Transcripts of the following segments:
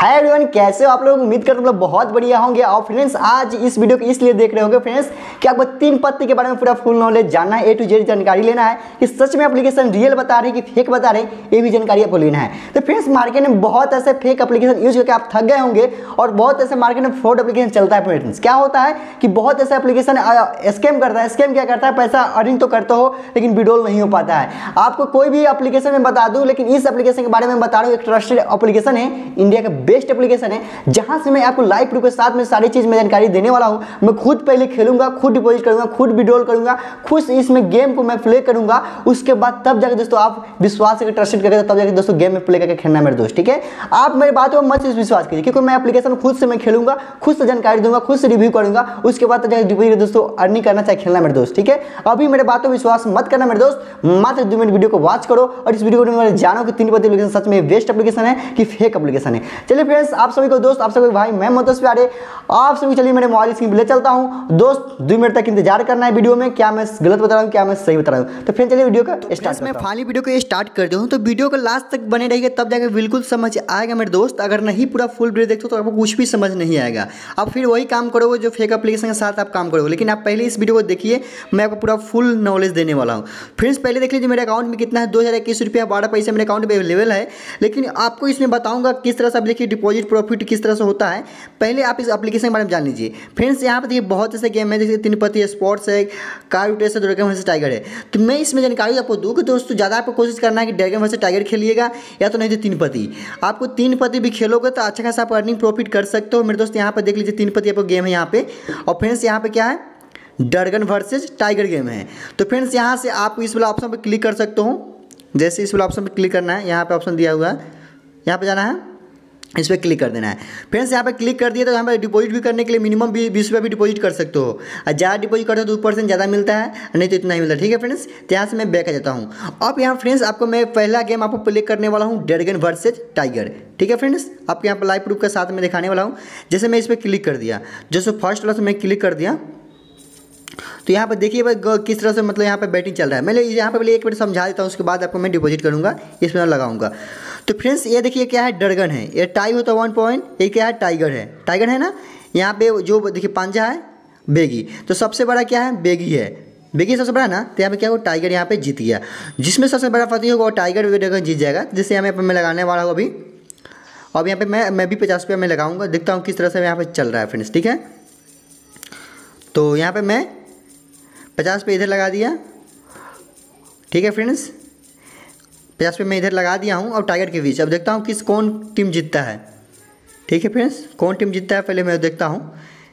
Hi everyone, कैसे हो आप लोग। उम्मीद करते हैं बहुत बढ़िया होंगे। और फ्रेंड्स आज इस वीडियो को इसलिए देख रहे होंगे फ्रेंड्स कि आपको तीन पत्ती के बारे में पूरा फुल नॉलेज जानना है, A to Z जानकारी लेना है कि सच में एप्लीकेशन रियल बता रहे हैं कि फेक बता रहे हैं, ये भी जानकारी आपको लेना है। तो फ्रेंड्स मार्केट में बहुत ऐसे फेक एप्लीकेशन यूज करके आप थक गए होंगे और बहुत ऐसे मार्केट में फ्रॉड एप्लीकेशन चलता है। फ्रेंड्स क्या होता है कि बहुत ऐसे एप्लीकेशन स्कैम करता है। स्कैम क्या करता है, पैसा अर्निंग तो करते हो लेकिन विड्रॉल नहीं हो पाता है। आपको कोई भी एप्लीकेशन में बता दूं, लेकिन इस एप्लीकेशन के बारे में बता रहा हूं, एक ट्रस्टेड एप्लीकेशन है, इंडिया का बेस्ट एप्लीकेशन है, जहां से मैं आपको लाइव प्रूफ के साथ में सारी चीज में जानकारी देने वाला हूं। मैं खुद पहले खेलूंगा, खुद डिपॉजिट करूंगा, खुद विड्रॉल करूंगा, खुद इसमें गेम को मैं प्ले करूंगा। उसके बाद तब जाकर दोस्तों आप विश्वास करके ट्रस्टेड करके तब जाकर दोस्तों गेम में प्ले करके खेलना मेरे दोस्त, ठीक है। आप मेरी बात को मत विश्वास कीजिए, क्योंकि मैं एप्लीकेशन खुद से मैं खेलूंगा, खुद से जानकारी दूंगा, खुद से रिव्यू करूंगा, उसके बाद जाकर डिपॉजिट दोस्तों अर्निंग करना चाहे खेलना मेरे दोस्त, ठीक है। अभी मेरे बातों पर विश्वास मत करना मेरे दोस्त, मात्र 2 मिनट वीडियो को वॉच करो और इस वीडियो को जानो कि तीन पत्ती एप्लीकेशन सच में बेस्ट एप्लीकेशन है कि फेक एप्लीकेशन है। चलिए फ्रेंड्स, आप सभी को दोस्त, आप सभी भाई, मैं मोहतस प्यारे, आप सभी चलिए मेरे मोबाइल स्क्रीन पे ले चलता हूं दोस्त। 2 मिनट तक इंतजार करना है वीडियो में, क्या मैं गलत बता रहा हूं, क्या मैं सही बता रहा हूं। तो फिर चलिए वीडियो का स्टार्ट। मैं फाइनली वीडियो को स्टार्ट कर दूं, तो वीडियो को लास्ट तक बने रहिए, तब जाकर बिल्कुल समझ आएगा मेरे दोस्त। अगर नहीं पूरा फुल वीडियो देखते तो आपको कुछ भी समझ नहीं आएगा। आप फिर वही काम करोगे जो फेक एप्लीकेशन के साथ आप काम करोगे। लेकिन आप पहले इस वीडियो को देखिए, मैं आपको पूरा फुल नॉलेज देने वाला हूँ। फ्रेंड्स पहले देख लीजिए मेरे अकाउंट में कितना है, 2021 रुपया 12 पैसे मेरे अकाउंट में अवेलेबल है। लेकिन आपको इसमें बताऊंगा किस तरह से आप देखिए डिपॉजिट प्रॉफिट किस तरह से होता है। पहले आप इस एप्लीकेशन के बारे में जान लीजिए। फ्रेंड्स यहाँ पर देखिए बहुत ऐसे गेम है, जैसे तीन पत्ती स्पोर्ट्स है, कार रेस है, ड्रैगन वर्सेस टाइगर है। तो मैं इसमें जानकारी आपको दूँ कि दोस्तों ज़्यादा आपको कोशिश करना है कि ड्रैगन वर्सेस टाइगर खेलिएगा, या तो नहीं तो तीन पत्ती। आपको तीन पत्ती भी खेलोगे तो अच्छा खासा आप अर्निंग प्रॉफिट कर सकते हो मेरे दोस्त। यहाँ पर देख लीजिए तीन पत्ती आपको गेम है यहाँ पे। और फ्रेंड्स यहाँ पे क्या है, ड्रैगन वर्सेस टाइगर गेम है। तो फ्रेंड्स यहाँ से आप इस वाला ऑप्शन पर क्लिक कर सकते हो। जैसे इस वाला ऑप्शन पर क्लिक करना है, यहाँ पे ऑप्शन दिया हुआ है, यहाँ पे जाना है, इस पर क्लिक कर देना है। फ्रेंड्स यहाँ पे क्लिक कर दिया तो यहाँ पे डिपॉजिट भी करने के लिए मिनिमम 20 रुपये भी डिपॉजिट कर सकते हो। और ज़्यादा डिपॉजिट करते हो तो 2% ज़्यादा मिलता है, नहीं तो इतना ही मिलता है, ठीक है फ्रेंड्स। तो यहाँ से मैं बैक आ जाता हूँ। अब यहाँ फ्रेंड्स आपको मैं पहला गेम आपको प्ले करने वाला हूँ, ड्रैगन वर्सेस टाइगर, ठीक है फ्रेंड्स। आपको यहाँ पर लाइव प्रूफ के साथ में दिखाने वाला हूँ। जैसे मैं इस पर क्लिक कर दिया, जैसे फर्स्ट वाला से मैं क्लिक कर दिया, तो यहाँ पर देखिए किस तरह से मतलब यहाँ पे बैटिंग चल रहा है। मैं यहाँ पे पहले एक मिनट समझा देता हूँ, उसके बाद आपको मैं डिपॉजिट करूँगा, इसमें लगाऊंगा। तो फ्रेंड्स ये देखिए क्या है, ड्रैगन है, ये टाई होता है 1 पॉइंट, ये क्या है, टाइगर है, टाइगर है ना। यहाँ पे जो देखिए पंजा है बेगी, तो सबसे बड़ा क्या है, बेगी है, बेगी सबसे बड़ा ना। तो यहाँ पे क्या हो, टाइगर यहाँ पे जीत गया। जिसमें सबसे बड़ा पति होगा वो टाइगर ड्रैगन जीत जाएगा। जिससे यहाँ पे मैं लगाने वाला हूँ अभी। अब यहाँ पे मैं भी 50 रुपया में लगाऊंगा, देखता हूँ किस तरह से यहाँ पे चल रहा है फ्रेंड्स, ठीक है। तो यहाँ पे मैं 50 पे इधर लगा दिया, ठीक है फ्रेंड्स। 50 पे मैं इधर लगा दिया हूँ और टाइगर के बीच। अब देखता हूँ कौन टीम जीतता है, ठीक है फ्रेंड्स, कौन टीम जीतता है पहले मैं देखता हूँ।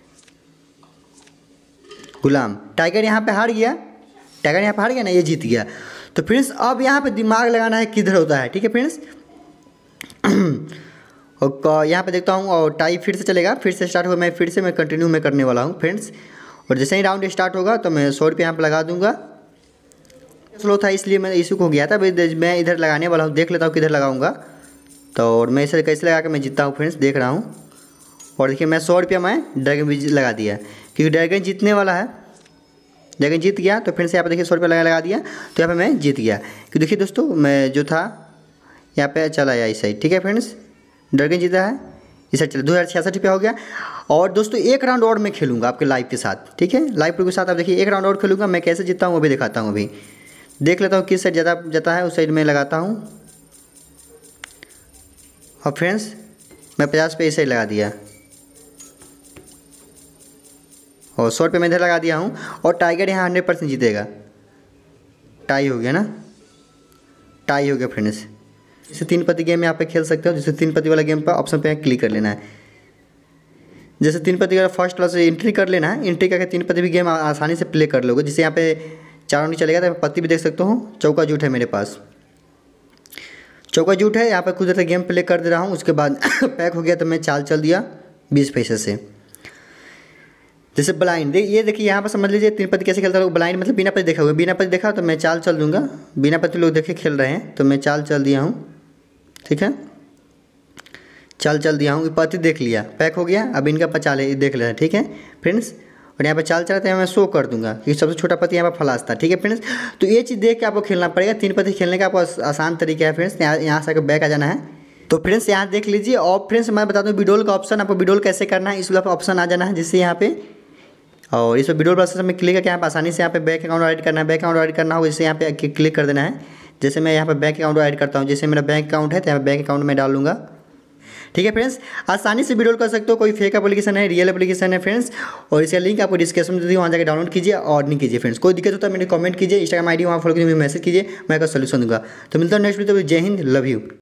गुलाम, टाइगर यहाँ पे हार गया, टाइगर यहाँ पे हार गया ना, ये जीत गया। तो फ्रेंड्स अब यहाँ पे दिमाग लगाना है किधर होता है, ठीक है फ्रेंड्स। और यहाँ पे देखता हूँ और टाई फिर से चलेगा, फिर से स्टार्ट हुआ, मैं फिर से मैं कंटिन्यू में करने वाला हूँ फ्रेंड्स। और जैसे ही राउंड स्टार्ट होगा तो मैं 100 रुपये यहाँ पर लगा दूंगा। स्लो था इसलिए मैं इशू हो गया था, मैं इधर लगाने वाला हूँ, देख लेता हूँ किधर लगाऊंगा। तो और मैं इसे कैसे लगा के मैं जीतता हूँ फ्रेंड्स, देख रहा हूँ। और देखिए मैं 100 रुपया मैं ड्रैगन भी लगा दिया, क्योंकि ड्रैगन जीतने वाला है, ड्रैगन जीत गया। तो फ्रेंड्स यहाँ पर देखिए 100 रुपया लगा दिया, तो यहाँ पर मैं जीत गया। क्योंकि देखिए दोस्तों मैं जो था यहाँ पर चला आया इस साइड, ठीक है फ्रेंड्स, ड्रैगन जीता है, इस साइड चला, 2066 रुपया हो गया। और दोस्तों एक राउंड और मैं खेलूंगा आपके लाइव के साथ, ठीक है, लाइव प्रूफ के साथ। आप देखिए एक राउंड और खेलूंगा, मैं कैसे जीतता हूँ वो भी दिखाता हूँ। अभी देख लेता हूँ किस साइड ज़्यादा जाता है, उस साइड में लगाता हूँ। और फ्रेंड्स मैं 50 पे इस साइड लगा दिया और 100 रुपये मैं इधर लगा दिया हूँ। और टाइगर यहाँ 100% जीतेगा, टाई हो गया ना, टाई हो गया फ्रेंड्स। जैसे तीन पत्ती गेम में आप पे खेल सकते हो। जैसे तीन पत्ती वाला गेम पर ऑप्शन पे क्लिक कर लेना है। जैसे तीन पत्ती का फर्स्ट वाला से एंट्री कर लेना है, एंट्री करके तीन पत्ती भी गेम आसानी से प्ले कर लोगे। जिससे यहाँ पे चारों नहीं चलेगा, तो पत्ती भी देख सकते हो। चौका जूट है मेरे पास, चौका जूट है, यहाँ पे कुछ देर गेम प्ले कर दे रहा हूँ। उसके बाद पैक हो गया तो मैं चाल चल दिया 20 पैसे से। जैसे ब्लाइंड, ये देखिए यहाँ पर समझ लीजिए तीन पत्ती कैसे खेलता है। ब्लाइंड मतलब बिना पत्ती देखा हुआ, बिना पत्ती देखा तो मैं चाल चल दूंगा। बिना पत्ती लोग देखे खेल रहे हैं तो मैं चाल चल दिया हूँ, ठीक है, चाल चल दिया हूँ। पत्ती देख लिया, पैक हो गया। अब इनका पचाल है, देख लेना, ठीक है फ्रेंड्स। और यहाँ पे चाल चलाते हैं, मैं शो कर दूंगा कि सबसे छोटा पत्ती यहाँ पर फलास था, ठीक है फ्रेंड्स। तो ये चीज़ देख के आपको खेलना पड़ेगा। तीन पत्ती खेलने का आपको आसान तरीका है फ्रेंड्स। यहाँ से आकर बैक आ जाना है, तो फ्रेंड्स यहाँ देख लीजिए। और फ्रेंड्स मैं बता दूँ विड्रॉल का ऑप्शन, आपको विड्रॉल कैसे करना है इस वाला ऑप्शन आ जाना है जिससे यहाँ पे, और इस पर विड्रॉल प्रोसेस में क्लिक करके यहाँ पे आसानी से यहाँ पे बैंक अकाउंट ऐड करना है। बैंक अकाउंट ऐड करना होगा जैसे यहाँ पे क्लिक कर देना है। जैसे मैं यहाँ पे बैंक अकाउंट ऐड करता हूँ, जैसे मेरा बैंक अकाउंट है तो यहाँ पे बैंक अकाउंट में डाल लूँगा। ठीक है फ्रेंड्स, आसानी से विड्रॉल कर सकते हो, कोई फेक एप्लीकेशन है, रियल एप्लीकेशन है फ्रेंड्स। और इसका लिंक आपको डिस्क्रिप्शन में दे दी, वहाँ जाकर डाउनलोड कीजिए और नहीं कीजिए फ्रेंड्स। कोई दिक्कत होता है मेरे कमेंट कीजिए, इंस्टाग्राम आईडी वहाँ फॉलो कीजिए, मैसेज कीजिए, मैं आपका सॉल्यूशन दूंगा। तो मिलता हूँ नेक्स्ट वीडियो। जय हिंद, लव यू।